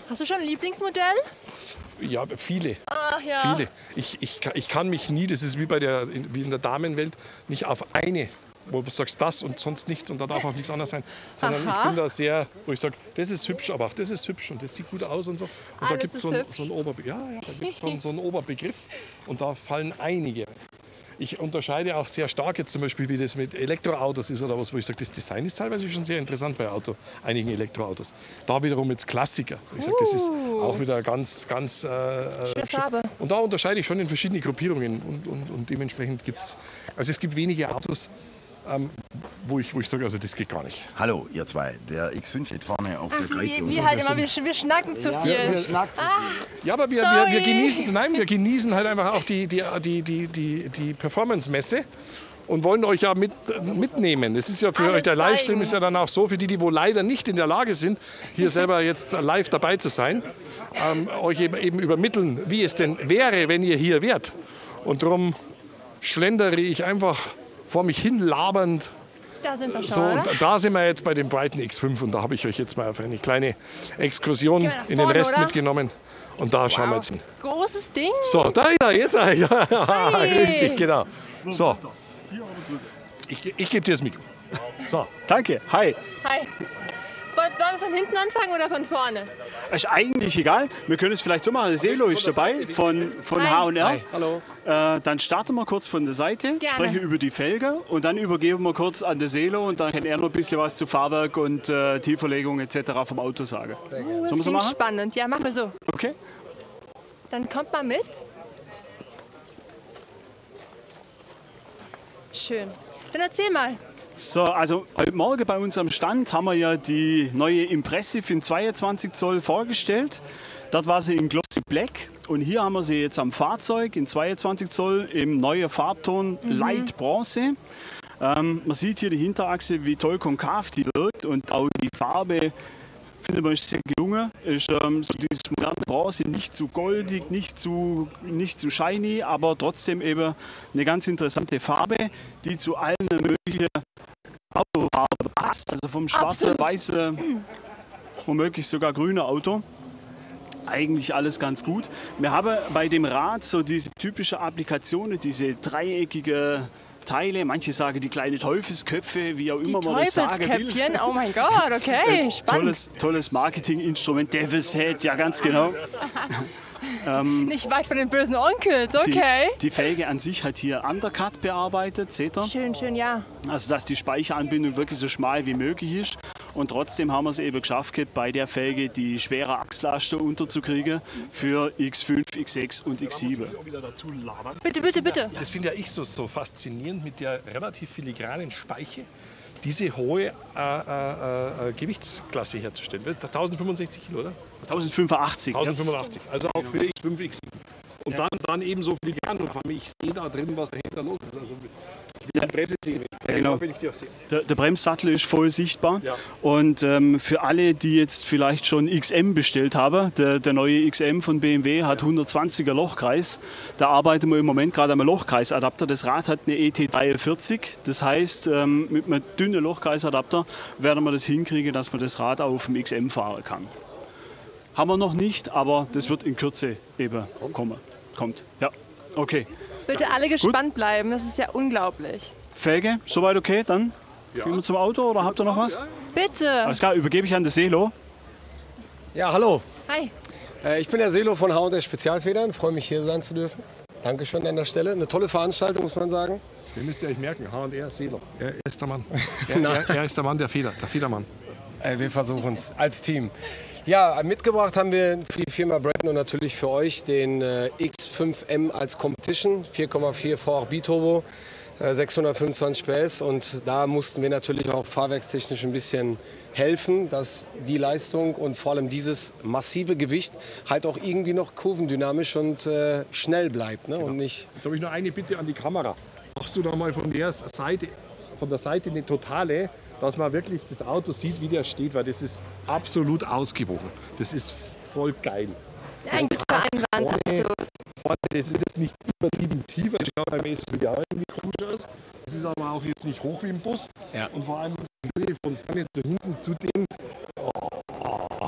Hast du schon ein Lieblingsmodell? Ja, viele. Ach ja. Viele. Ich kann mich nie, das ist wie wie in der Damenwelt, nicht auf eine, wo du sagst das und sonst nichts und da darf auch nichts anderes sein. Sondern ich bin da sehr, wo ich sage, das ist hübsch, aber auch das ist hübsch und das sieht gut aus und so. Und da gibt es so einen Oberbegriff und da fallen einige. Ich unterscheide auch sehr stark jetzt zum Beispiel, wie das mit Elektroautos ist oder was, wo ich sage, das Design ist teilweise schon sehr interessant bei einigen Elektroautos. Da wiederum jetzt Klassiker. Ich sage, das ist auch wieder ganz Farbe. und da unterscheide ich schon in verschiedene Gruppierungen und dementsprechend gibt es, also es gibt wenige Autos, wo ich sage, also das geht gar nicht. Hallo, ihr zwei. Der X5 steht vorne auf der Freizone. Wir schnacken zu viel. Ja, aber wir genießen halt einfach auch die Performance-Messe und wollen euch ja mitnehmen. Es ist ja für euch, der Livestream ist ja dann auch so, für die wohl leider nicht in der Lage sind, hier selber jetzt live dabei zu sein, euch eben übermitteln, wie es denn wäre, wenn ihr hier wärt. Und darum schlendere ich einfach vor mich hin labernd. Da sind wir schon, So, oder? und da sind wir jetzt bei dem Brighton X5 und da habe ich euch jetzt mal auf eine kleine Exkursion Gehen wir nach in den vorne, Rest oder? mitgenommen. Und da schauen wir jetzt hin. Großes Ding. So, da ist er, jetzt. Ja, grüß dich, genau. So, ich gebe dir das Mikro. So. Danke, hi. Hi. Wollen wir von hinten anfangen oder von vorne? Ist eigentlich egal. Wir können es vielleicht so machen. Der Selo ist dabei von H&R. Hallo. Dann starten wir kurz von der Seite, Gerne. sprechen über die Felge und dann übergeben wir kurz an den Selo und dann kann er noch ein bisschen was zu Fahrwerk und Tieferlegung etc. vom Auto sagen. Das Sollen wir so klingt machen? spannend. Ja, machen wir so. Okay. Dann kommt mal mit. Schön. Dann erzähl mal. So, also heute Morgen bei uns am Stand haben wir ja die neue Impressive in 22 Zoll vorgestellt. Dort war sie in Glossy Black und hier haben wir sie jetzt am Fahrzeug in 22 Zoll im neuen Farbton Light Bronze. Man sieht hier die Hinterachse, wie toll konkav die wirkt und auch die Farbe, finde man, ist sehr gelungen. Ist so dieses moderne Bronze, nicht zu goldig, nicht zu shiny, aber trotzdem eben eine ganz interessante Farbe, die zu allen möglichen Autofarben passt. Also vom schwarzen, weißen, womöglich sogar grünen Auto. Eigentlich alles ganz gut. Wir haben bei dem Rad so diese typische Applikationen, diese dreieckige Teile, manche sagen die kleinen Teufelsköpfe, wie auch immer man das sagen will. Teufelsköpfchen, oh mein Gott, okay, spannend. Tolles Marketinginstrument, Devil's Head, ja ganz genau. Nicht weit von den bösen Onkels, okay. Die Felge an sich hat hier Undercut bearbeitet, seht ihr? Schön, ja. Also dass die Speicheranbindung wirklich so schmal wie möglich ist. Und trotzdem haben wir es eben geschafft, bei der Felge die schwere Achslaste unterzukriegen für X5, X6 und X7. Bitte. Das finde ja ich so faszinierend mit der relativ filigranen Speiche, diese hohe Gewichtsklasse herzustellen. 1065 Kilo, oder? 1085. 1085, also auch für X5, X7. Und dann eben so filigran. Und vor allem, ich sehe da drin, was dahinter los ist. Also, ich will die Presse sehen. Genau. Will ich die auch sehen. Der Bremssattel ist voll sichtbar. Ja. Und für alle, die jetzt vielleicht schon XM bestellt haben, der neue XM von BMW hat 120er Lochkreis. Da arbeiten wir im Moment gerade am Lochkreisadapter. Das Rad hat eine ET43. Das heißt, mit einem dünnen Lochkreisadapter werden wir das hinkriegen, dass man das Rad auch auf dem XM fahren kann. Haben wir noch nicht, aber das wird in Kürze eben kommt. Ja, okay. Bitte alle gespannt bleiben, das ist ja unglaublich. Felge, soweit okay? Dann gehen wir zum Auto oder habt ihr noch was? Bitte. Alles klar, übergebe ich an den Selo. Ja, hallo. Hi. Ich bin der Selo von H&R Spezialfedern. Freue mich, hier sein zu dürfen. Dankeschön an der Stelle. Eine tolle Veranstaltung, muss man sagen. Den müsst ihr euch merken, H&R Selo. Er ist der Mann. Er ist der Mann der Feder, der Federmann. Wir versuchen es als Team. Ja, mitgebracht haben wir für die Firma Brighton und natürlich für euch den X5M als Competition, 4,4 VHB Turbo, 625 PS und da mussten wir natürlich auch fahrwerkstechnisch ein bisschen helfen, dass die Leistung und vor allem dieses massive Gewicht halt auch irgendwie noch kurvendynamisch und schnell bleibt. Ne? Und nicht Jetzt habe ich noch eine Bitte an die Kamera. Machst du da mal von der Seite eine totale, dass man wirklich das Auto sieht, wie der steht, weil das ist absolut ausgewogen. Das ist voll geil. Ein guter Einwand, absolut. Das ist jetzt nicht übertrieben tief, ich glaube, beim SUV ja irgendwie komisch aus. Es ist aber auch jetzt nicht hoch wie im Bus. Ja. Und vor allem die Höhe von vorne zu hinten zu dem, das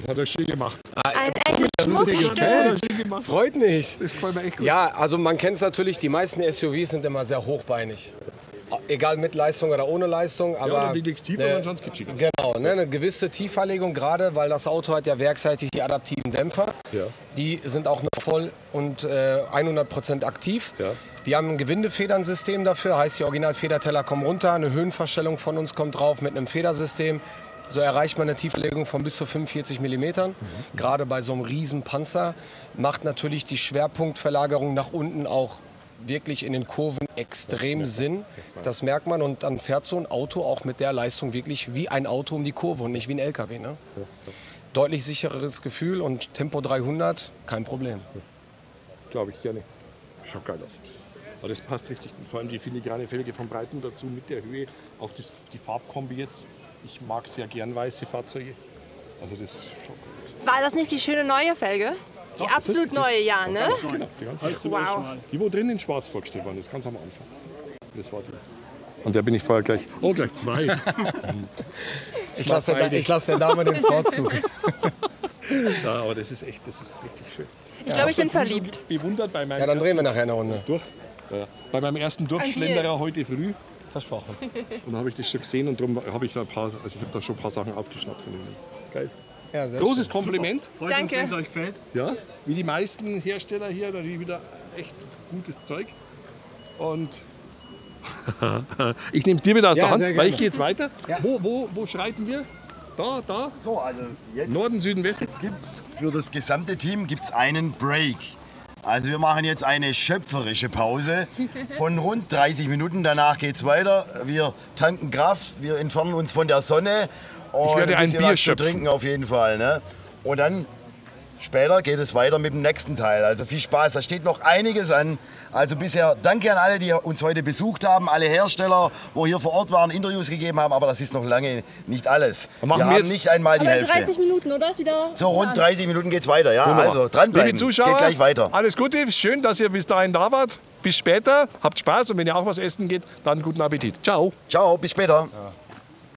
Hat er schön gemacht. Ein echtes Schmuckstück. Freut mich. Das gefällt mir echt gut. Ja, also man kennt es natürlich, die meisten SUVs sind immer sehr hochbeinig. Egal mit Leistung oder ohne Leistung. Aber dann liegt's tiefer, dann schaut's kitschig aus. Genau, ne, eine gewisse Tieferlegung, gerade weil das Auto hat ja werkseitig die adaptiven Dämpfer. Ja. Die sind auch noch voll und 100% aktiv. Ja. Wir haben ein Gewindefedernsystem dafür, heißt die Originalfederteller kommen runter, eine Höhenverstellung von uns kommt drauf mit einem Federsystem. So erreicht man eine Tieflegung von bis zu 45 mm. Gerade bei so einem riesen Panzer macht natürlich die Schwerpunktverlagerung nach unten auch wirklich in den Kurven extrem Sinn. Das merkt man und dann fährt so ein Auto auch mit der Leistung wirklich wie ein Auto um die Kurve und nicht wie ein LKW. Ne? Deutlich sichereres Gefühl und Tempo 300, kein Problem. Glaube ich gerne. Schaut geil aus. Aber das passt richtig gut. Vor allem die filigrane Felge von Breiten dazu mit der Höhe. Auch die Farbkombi jetzt. Ich mag sehr gern weiße Fahrzeuge. Also das ist schon gut. War das nicht die schöne neue Felge? Die Doch, absolut neue, ja, ne? Genau, die ganz alte. Wow. Die, wo drin in schwarz vorgestellt waren, das ganz am Anfang. Das war die. Und da bin ich vorher gleich, gleich zwei. Ich lasse der Dame den Vorzug. Ja, aber das ist echt, das ist richtig schön. Ich glaube, ich bin verliebt. Bewundert bei meinem Ja, dann drehen wir nachher eine Runde. bei meinem ersten Durchschlenderer heute früh. Versprochen. Und da habe ich das schon gesehen und darum habe ich da schon ein paar Sachen aufgeschnappt von ihnen. Geil. Ja, sehr Großes schön. Kompliment. Freut Danke. uns, wenn es euch gefällt. Ja, wie die meisten Hersteller hier, da die wieder echt gutes Zeug. Und ich nehme es dir wieder aus der Hand, sehr weil gerne. ich gehe jetzt weiter. Ja. Wo schreiten wir? Da? So, also jetzt, Norden, Süden, Westen? jetzt gibt's für das gesamte Team gibt's einen Break. Also wir machen jetzt eine schöpferische Pause von rund 30 Minuten. Danach geht's weiter. Wir tanken Kraft, wir entfernen uns von der Sonne. Und Ich werde ein bisschen Bier was zu schöpfen. trinken auf jeden Fall. Ne? Und dann später geht es weiter mit dem nächsten Teil. Also viel Spaß, da steht noch einiges an. Also bisher danke an alle, die uns heute besucht haben, alle Hersteller, wo hier vor Ort waren, Interviews gegeben haben, aber das ist noch lange nicht alles. Dann machen wir wir haben jetzt- nicht einmal die Aber Hälfte. 30 Minuten, oder? Ist wieder So rund 30 Minuten geht's weiter, ja. Wunderbar. Also dranbleiben. Liebe Es Zuschauer, geht gleich weiter. alles Gute, schön, dass ihr bis dahin da wart. Bis später, habt Spaß und wenn ihr auch was essen geht, dann guten Appetit. Ciao. Ciao, bis später.